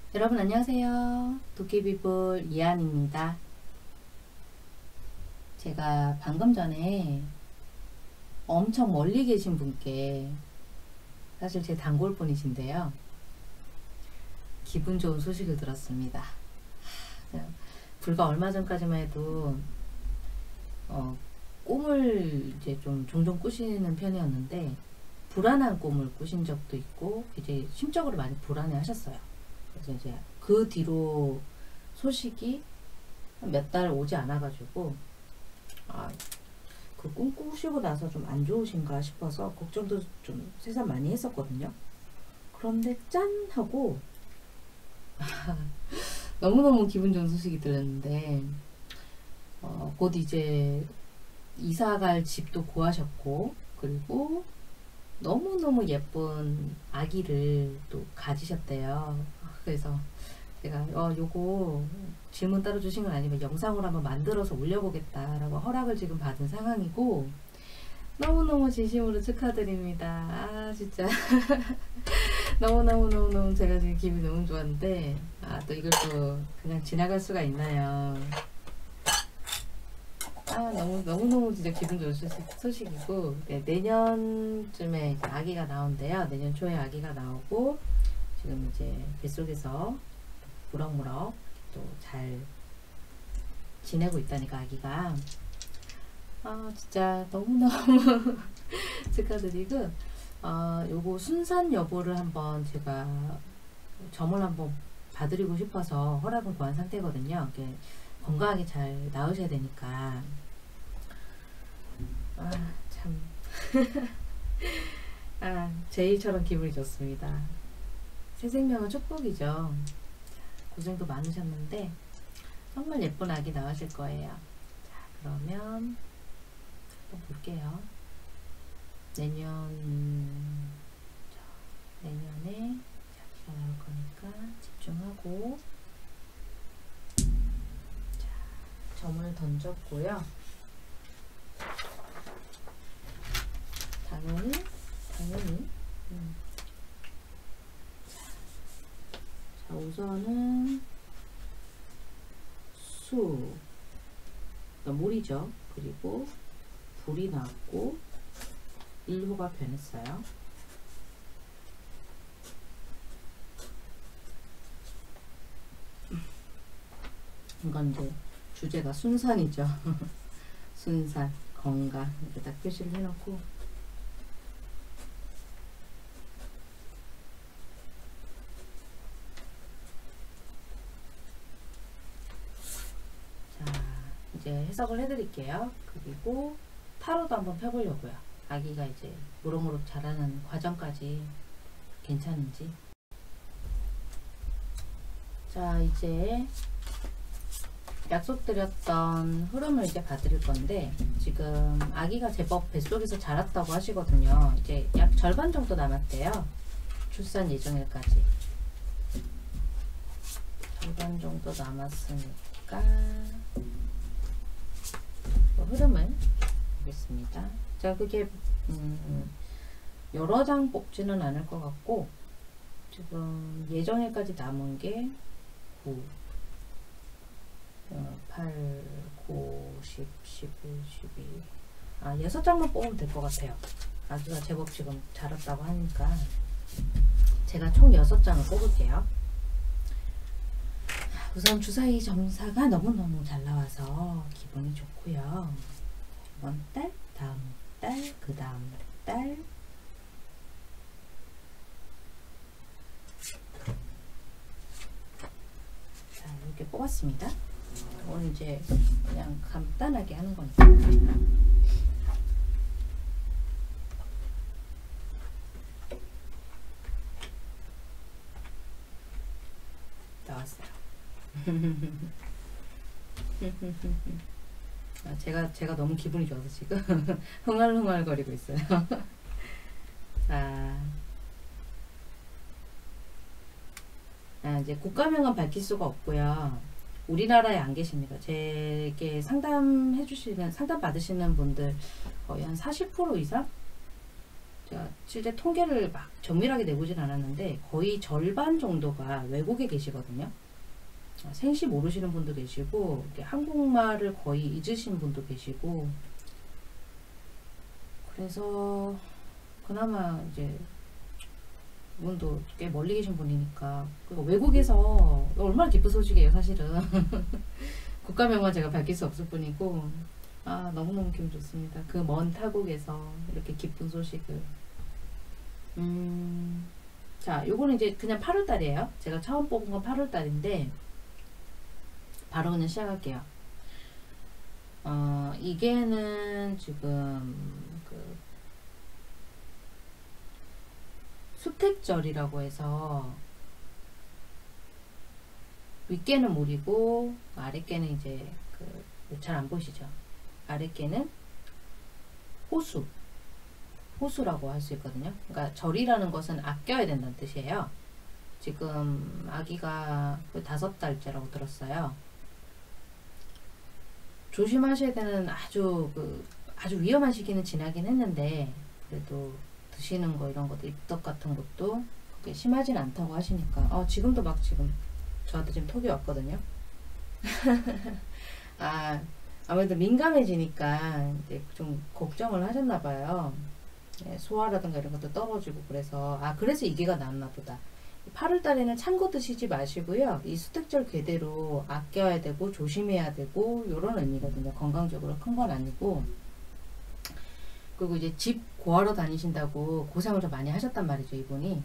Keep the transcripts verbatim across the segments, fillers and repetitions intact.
여러분 안녕하세요. 도깨비볼 이한입니다. 제가 방금 전에 엄청 멀리 계신 분께, 사실 제 단골분이신데요, 기분 좋은 소식을 들었습니다. 불과 얼마 전까지만 해도 어, 꿈을 이제 좀 종종 꾸시는 편이었는데 불안한 꿈을 꾸신 적도 있고 이제 심적으로 많이 불안해 하셨어요. 그래서 이제 그 뒤로 소식이 몇 달 오지 않아 가지고 아, 그 꿈 꾸시고 나서 좀 안 좋으신가 싶어서 걱정도 좀 세상 많이 했었거든요. 그런데 짠 하고 너무너무 기분 좋은 소식이 들렸는데 어, 곧 이제 이사갈 집도 구하셨고, 그리고 너무너무 예쁜 아기를 또 가지셨대요. 그래서 제가 어 요거 질문 따로 주신 건 아니면 영상으로 한번 만들어서 올려보겠다라고 허락을 지금 받은 상황이고, 너무너무 진심으로 축하드립니다. 아 진짜 너무너무너무너무 제가 지금 기분이 너무 좋았는데, 아 또 이걸 또 그냥 지나갈 수가 있나요. 아 너무 너무너무 진짜 기분 좋은 소식이고, 네, 내년쯤에 이제 아기가 나온대요. 내년 초에 아기가 나오고 지금 이제 뱃속에서 무럭무럭 또 잘 지내고 있다니까 아기가. 아 진짜 너무너무 축하드리고, 어, 요거 순산 여부를 한번 제가 점을 한번 봐드리고 싶어서 허락은 구한 상태거든요. 이게 건강하게 잘 나으셔야 되니까. 아 참 아 제일처럼 기분이 좋습니다. 새 생명은 축복이죠. 고생도 많으셨는데 정말 예쁜 아기 나으실 거예요. 자 그러면 한번 볼게요. 내년 자, 내년에 아기가 나올 거니까 집중하고. 자 점을 던졌고요. 당연히 당연히 음. 자 우선은 수, 그러니까 물이죠. 그리고 불이 나왔고 일호가 변했어요. 이건 이제 주제가 순산이죠. 순산, 건강 이렇게 딱 표시를 해놓고, 자 이제 해석을 해드릴게요. 그리고 타로도 한번 펴보려고요. 아기가 이제 무럭무럭 자라는 과정까지 괜찮은지. 자 이제 약속드렸던 흐름을 이제 봐드릴 건데, 지금 아기가 제법 뱃속에서 자랐다고 하시거든요. 이제 약 절반 정도 남았대요. 출산 예정일까지 절반 정도 남았으니까 흐름을 보겠습니다. 자 그게 음, 여러 장 뽑지는 않을 것 같고, 지금 예정일까지 남은 게 구, 어, 팔, 구, 십, 십일, 십이, 아 여섯 장만 뽑으면 될 것 같아요. 아기가 제법 지금 자랐다고 하니까 제가 총 여섯 장을 뽑을게요. 우선 주사위 점사가 너무너무 잘 나와서 기분이 좋고요. 이번 달, 다음 달, 그 다음 달, 자 이렇게 뽑았습니다. 오늘 이제 그냥 간단하게 하는 거니까. 나왔어요. 아, 제가 제가 너무 기분이 좋아서 지금 흥얼흥얼 거리고 있어요. 자, 아, 이제 국가명은 밝힐 수가 없고요. 우리나라에 안 계십니다. 제게 상담해 주시는, 상담 받으시는 분들 거의 한 사십 퍼센트 이상 제가 실제 통계를 막 정밀하게 내보진 않았는데 거의 절반 정도가 외국에 계시거든요. 생시 모르시는 분도 계시고 한국말을 거의 잊으신 분도 계시고, 그래서 그나마 이제 이분도 꽤 멀리 계신 분이니까, 그리고 외국에서 얼마나 기쁜 소식이에요 사실은. 국가명만 제가 밝힐 수 없을 뿐이고, 아 너무너무 기분 좋습니다. 그 먼 타국에서 이렇게 기쁜 소식을. 음, 자 요거는 이제 그냥 팔월달이에요. 제가 처음 뽑은 건 팔월달인데 바로 그냥 시작할게요. 어, 이게는 지금 그 수택절이라고 해서 윗개는 물이고 아랫개는 이제 그 잘 안 보이시죠? 아랫개는 호수, 호수라고 할 수 있거든요. 그러니까 절이라는 것은 아껴야 된다는 뜻이에요. 지금 아기가 다섯 달째라고 들었어요. 조심하셔야 되는 아주 그 아주 위험한 시기는 지나긴 했는데, 그래도 드시는 거 이런 것도 입덧 같은 것도 그렇게 심하진 않다고 하시니까. 어, 지금도 막 지금 저한테 지금 톡이 왔거든요. 아, 아무래도 민감해지니까 이제 좀 걱정을 하셨나 봐요. 네, 소화라든가 이런 것도 떨어지고. 그래서 아 그래서 이게가 나왔나 보다. 팔월 달에는 찬 거 드시지 마시고요. 이 수택절 궤대로 아껴야 되고 조심해야 되고 요런 의미거든요. 건강적으로 큰 건 아니고. 그리고 이제 집 구하러 다니신다고 고생을 좀 많이 하셨단 말이죠. 이분이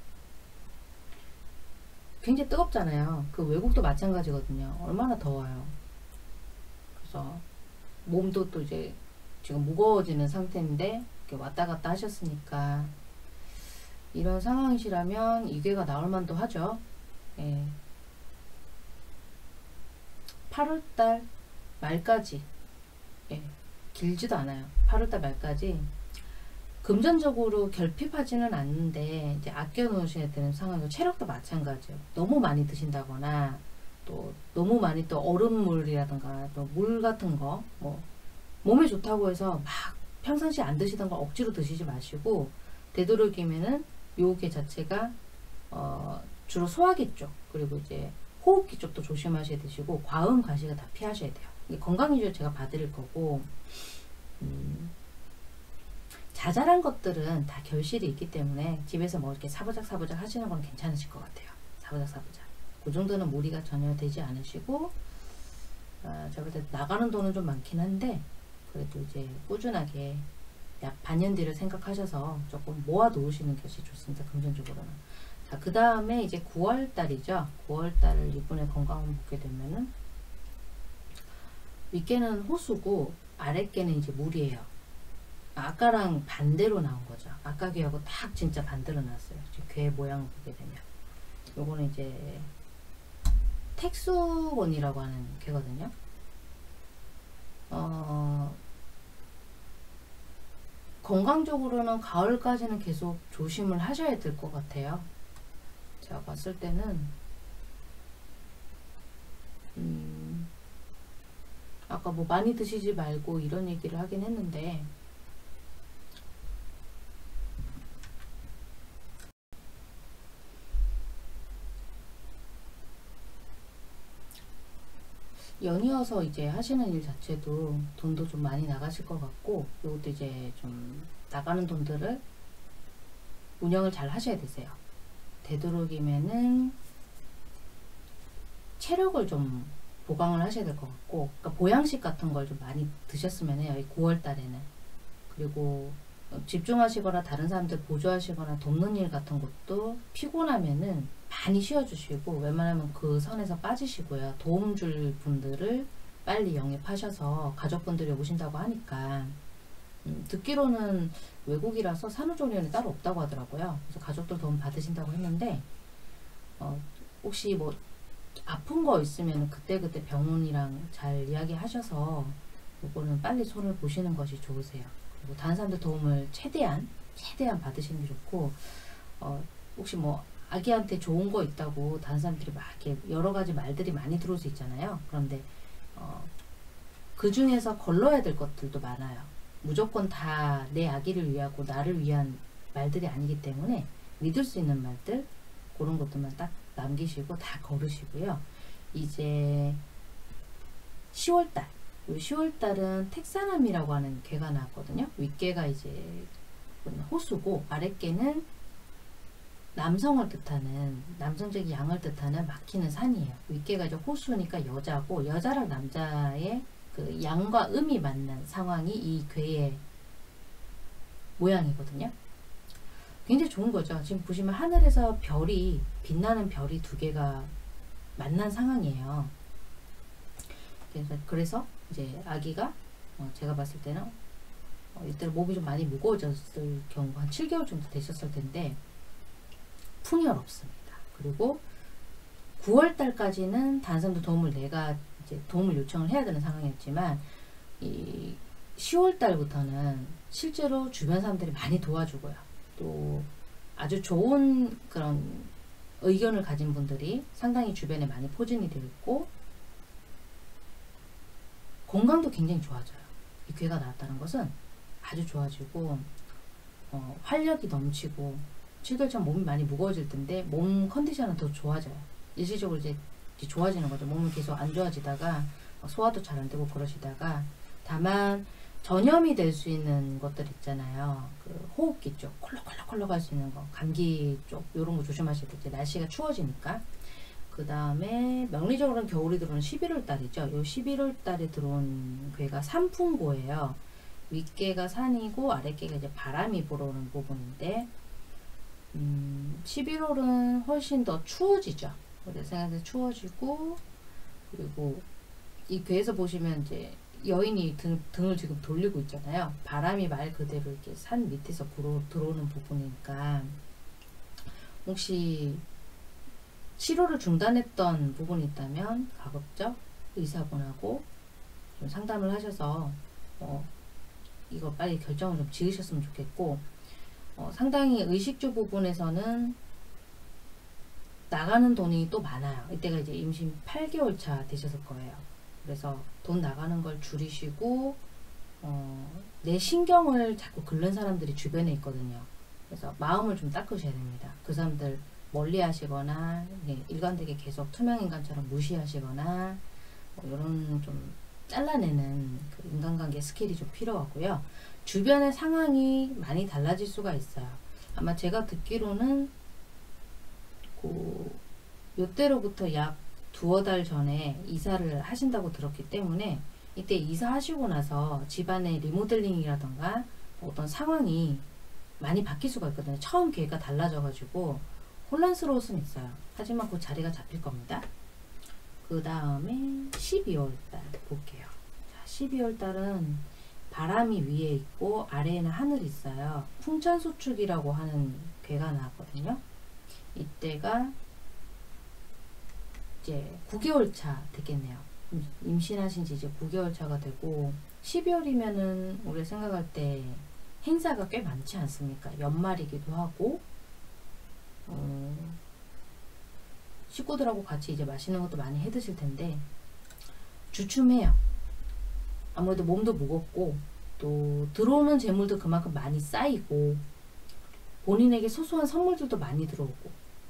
굉장히 뜨겁잖아요. 그 외국도 마찬가지거든요. 얼마나 더워요. 그래서 몸도 또 이제 지금 무거워지는 상태인데 이렇게 왔다 갔다 하셨으니까 이런 상황이시라면 이게가 나올 만도 하죠. 예. 팔월달 말까지, 예. 길지도 않아요. 팔월달 말까지 금전적으로 결핍하지는 않는데 이제 아껴 놓으셔야 되는 상황이고, 체력도 마찬가지예요. 너무 많이 드신다거나 또 너무 많이 또 얼음물이라든가 또 물 같은 거 뭐 몸에 좋다고 해서 막 평상시에 안 드시던 거 억지로 드시지 마시고, 되도록이면은 요게 자체가 어 주로 소화기 쪽 그리고 이제 호흡기 쪽도 조심하셔야 되시고, 과음 과식은 다 피하셔야 돼요. 이게 건강 위주로 제가 봐드릴 거고, 음, 자잘한 것들은 다 결실이 있기 때문에 집에서 뭐 이렇게 사부작 사부작 하시는 건 괜찮으실 것 같아요. 사부작 사부작 그 정도는 무리가 전혀 되지 않으시고, 어, 제가 볼 때 나가는 돈은 좀 많긴 한데 그래도 이제 꾸준하게 약 반년 뒤를 생각하셔서 조금 모아 놓으시는 것이 좋습니다. 금전적으로는. 자, 그 다음에 이제 구월 달이죠. 구월 달을 이분의 건강을 보게 되면은 윗개는 호수고 아랫개는 이제 물이에요. 아까랑 반대로 나온 거죠. 아까 귀하고 딱 진짜 반대로 나왔어요. 괴 모양을 보게 되면 요거는 이제 택수원이라고 하는 괴거든요. 어, 건강적으로는 가을까지는 계속 조심을 하셔야 될 것 같아요. 제가 봤을 때는 음, 아까 뭐 많이 드시지 말고 이런 얘기를 하긴 했는데, 연이어서 이제 하시는 일 자체도 돈도 좀 많이 나가실 것 같고, 이것도 이제 좀 나가는 돈들을 운영을 잘 하셔야 되세요. 되도록이면은 체력을 좀 보강을 하셔야 될 것 같고, 그러니까 보양식 같은 걸 좀 많이 드셨으면 해요. 이 구월 달에는. 그리고 집중하시거나 다른 사람들 보조하시거나 돕는 일 같은 것도 피곤하면은 많이 쉬어주시고, 웬만하면 그 선에서 빠지시고요. 도움 줄 분들을 빨리 영입하셔서, 가족분들이 오신다고 하니까 음, 듣기로는 외국이라서 산후조리원이 따로 없다고 하더라고요. 그래서 가족들 도움 받으신다고 했는데, 어, 혹시 뭐 아픈 거 있으면 그때그때 병원이랑 잘 이야기하셔서 이거는 빨리 손을 보시는 것이 좋으세요. 그리고 다른 사람들 도움을 최대한 최대한 받으시는 게 좋고, 어, 혹시 뭐 아기한테 좋은 거 있다고 다른 사람들이 막 이렇게 여러 가지 말들이 많이 들어올 수 있잖아요. 그런데 어, 그 중에서 걸러야 될 것들도 많아요. 무조건 다 내 아기를 위하고 나를 위한 말들이 아니기 때문에 믿을 수 있는 말들 그런 것들만 딱 남기시고 다 걸으시고요. 이제 시월달, 이 시월달은 택사남이라고 하는 괴가 나왔거든요. 윗괴가 이제 호수고 아랫괴는 남성을 뜻하는, 남성적 양을 뜻하는 막히는 산이에요. 윗괴가 이제 호수니까 여자고, 여자랑 남자의 그 양과 음이 맞는 상황이 이 괴의 모양이거든요. 굉장히 좋은 거죠. 지금 보시면 하늘에서 별이, 빛나는 별이 두 개가 만난 상황이에요. 그래서, 그래서 이제 아기가 어 제가 봤을 때는 어 이때 몸이 좀 많이 무거워졌을 경우 한 칠 개월 정도 되셨을 텐데 풍열 없습니다. 그리고 구월 달까지는 단선도 도움을 내가 이제 도움을 요청을 해야 되는 상황이었지만 이 시월 달부터는 실제로 주변 사람들이 많이 도와주고요. 또 아주 좋은 그런 의견을 가진 분들이 상당히 주변에 많이 포진이 되어 있고 건강도 굉장히 좋아져요. 이 괴가 나왔다는 것은 아주 좋아지고 어, 활력이 넘치고 칠 개월 전 몸이 많이 무거워질 텐데 몸 컨디션은 더 좋아져요. 일시적으로 이제, 이제 좋아지는 거죠. 몸이 계속 안 좋아지다가 소화도 잘 안 되고 그러시다가 다만 전염이 될 수 있는 것들 있잖아요. 그 호흡기 쪽 콜록콜록콜록 할 수 있는 거, 감기 쪽 이런 거 조심하셔야 돼요. 날씨가 추워지니까. 그 다음에 명리적으로는 겨울이 들어오는 십일월 달이죠. 요 십일월 달에 들어온 괴가 산풍고예요. 윗괴가 산이고 아랫괴가 이제 바람이 불어오는 부분인데 음, 십일월은 훨씬 더 추워지죠. 내 생각에 추워지고 그리고 이 괴에서 보시면 이제 여인이 등, 등을 지금 돌리고 있잖아요. 바람이 말 그대로 이렇게 산 밑에서 불어, 들어오는 부분이니까 혹시 치료를 중단했던 부분이 있다면 가급적 의사분하고 좀 상담을 하셔서 어, 이거 빨리 결정을 좀 지으셨으면 좋겠고 어, 상당히 의식주 부분에서는 나가는 돈이 또 많아요. 이때가 이제 임신 팔 개월 차 되셨을 거예요. 그래서 돈 나가는 걸 줄이시고 어, 내 신경을 자꾸 긁는 사람들이 주변에 있거든요. 그래서 마음을 좀 닦으셔야 됩니다. 그 사람들 멀리 하시거나 네, 일관되게 계속 투명인간처럼 무시하시거나 뭐 이런 좀 잘라내는 그 인간관계 스킬이 좀 필요하고요. 주변의 상황이 많이 달라질 수가 있어요. 아마 제가 듣기로는 그 요때로부터 약 두어 달 전에 이사를 하신다고 들었기 때문에 이때 이사하시고 나서 집안의 리모델링이라던가 어떤 상황이 많이 바뀔 수가 있거든요. 처음 계획가 달라져 가지고 혼란스러울 수는 있어요. 하지만 그 자리가 잡힐 겁니다. 그 다음에 십이월 달 볼게요. 자, 십이월 달은 바람이 위에 있고 아래에는 하늘이 있어요. 풍천소축이라고 하는 괴가 나왔거든요. 이때가 이제 구 개월 차 되겠네요. 임신하신 지 이제 구 개월 차가 되고 십이월이면은 우리가 생각할 때 행사가 꽤 많지 않습니까? 연말이기도 하고 어, 식구들하고 같이 이제 맛있는 것도 많이 해 드실 텐데 주춤해요. 아무래도 몸도 무겁고 또 들어오는 재물도 그만큼 많이 쌓이고 본인에게 소소한 선물들도 많이 들어오고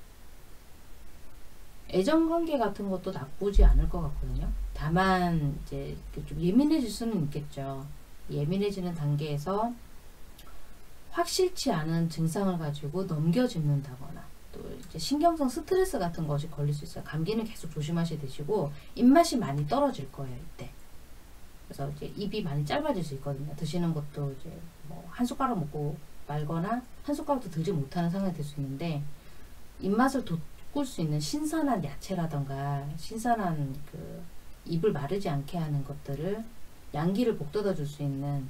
애정관계 같은 것도 나쁘지 않을 것 같거든요. 다만 이제 좀 예민해질 수는 있겠죠. 예민해지는 단계에서 확실치 않은 증상을 가지고 넘겨짚는다거나 또 이제 신경성 스트레스 같은 것이 걸릴 수 있어요. 감기는 계속 조심하셔야 되시고 입맛이 많이 떨어질 거예요. 이때. 그래서 이제 입이 많이 짧아질 수 있거든요. 드시는 것도 이제 뭐 한 숟가락 먹고 말거나 한 숟가락도 들지 못하는 상황이 될 수 있는데 입맛을 돋굴 수 있는 신선한 야채라던가 신선한 그 입을 마르지 않게 하는 것들을 양기를 복돋아 줄 수 있는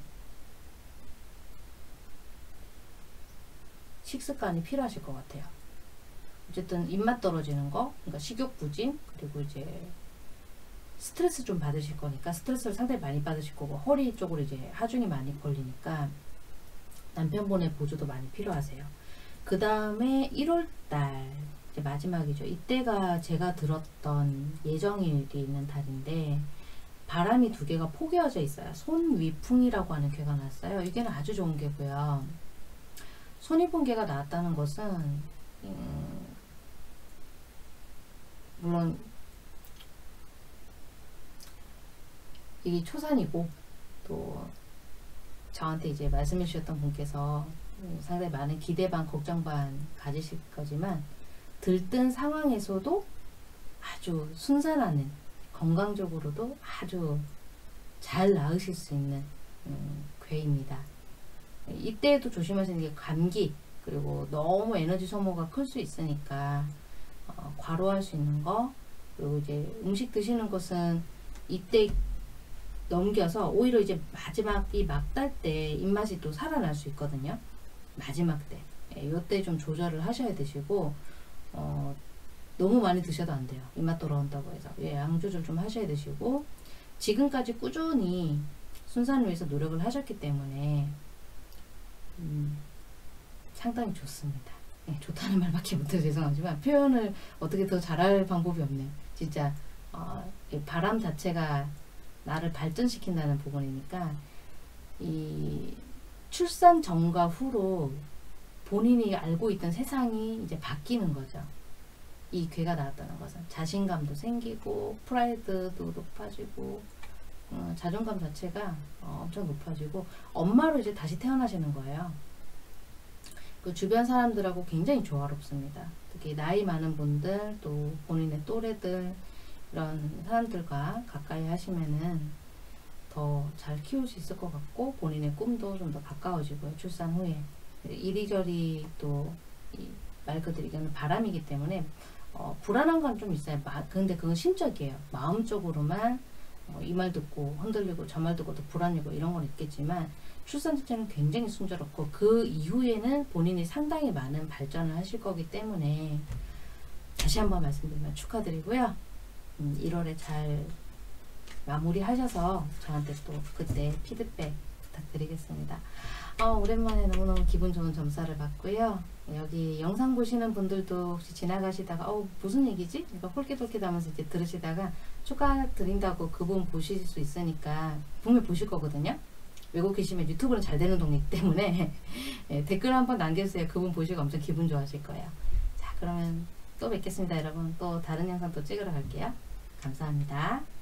식습관이 필요하실 것 같아요. 어쨌든 입맛 떨어지는 거, 그러니까 식욕 부진, 그리고 이제 스트레스 좀 받으실 거니까 스트레스를 상당히 많이 받으실 거고 허리 쪽으로 이제 하중이 많이 걸리니까 남편분의 보조도 많이 필요하세요. 그 다음에 일월 달 이제 마지막이죠. 이때가 제가 들었던 예정일이 있는 달인데 바람이 두 개가 포개어져 있어요. 손위풍이라고 하는 괴가 났어요. 이게는 아주 좋은 괴고요. 손이분계가 나왔다는 것은 음, 물론 이게 초산이고 또 저한테 이제 말씀해 주셨던 분께서 상당히 많은 기대 반 걱정 반 가지실 거지만 들뜬 상황에서도 아주 순산하는, 건강적으로도 아주 잘 나으실 수 있는 음, 괴입니다. 이때에도 조심하시는 게 감기, 그리고 너무 에너지 소모가 클 수 있으니까 어, 과로할 수 있는 거, 그리고 이제 음식 드시는 것은 이때 넘겨서 오히려 이제 마지막이 막달 때 입맛이 또 살아날 수 있거든요. 마지막 때. 예, 요때 좀 조절을 하셔야 되시고, 어, 너무 많이 드셔도 안 돼요. 입맛 돌아온다고 해서. 예, 양 조절 좀 하셔야 되시고, 지금까지 꾸준히 순산을 위해서 노력을 하셨기 때문에, 음, 상당히 좋습니다. 예, 좋다는 말밖에 못해서 죄송하지만, 표현을 어떻게 더 잘할 방법이 없네요. 진짜, 어, 바람 자체가 나를 발전시킨다는 부분이니까, 이 출산 전과 후로 본인이 알고 있던 세상이 이제 바뀌는 거죠. 이 괴가 나왔다는 것은 자신감도 생기고 프라이드도 높아지고 어, 자존감 자체가 어, 엄청 높아지고 엄마로 이제 다시 태어나시는 거예요. 그 주변 사람들하고 굉장히 조화롭습니다. 특히 나이 많은 분들, 또 본인의 또래들, 이런 사람들과 가까이 하시면은 더 잘 키울 수 있을 것 같고, 본인의 꿈도 좀 더 가까워지고요. 출산 후에 이리저리 또 말 그대로 이거는 바람이기 때문에 어, 불안한 건 좀 있어요. 마, 근데 그건 심적이에요. 마음적으로만 어, 이 말 듣고 흔들리고 저 말 듣고 또 불안이고 이런 건 있겠지만, 출산 자체는 굉장히 순조롭고 그 이후에는 본인이 상당히 많은 발전을 하실 거기 때문에 다시 한번 말씀드리면 축하드리고요. 음, 일월에 잘 마무리하셔서 저한테 또 그때 피드백 부탁드리겠습니다. 어, 오랜만에 너무너무 기분 좋은 점사를 받고요. 여기 영상 보시는 분들도 혹시 지나가시다가 어 무슨 얘기지? 이거 홀깃홀깃 하면서 이제 들으시다가 축하드린다고 그분 보실 수 있으니까 분명히 보실 거거든요. 외국 계시면 유튜브는 잘 되는 동네이기 때문에 네, 댓글 한번 남겨주세요. 그분 보시고 엄청 기분 좋아하실 거예요. 자, 그러면 또 뵙겠습니다. 여러분. 또 다른 영상 또 찍으러 갈게요. 감사합니다.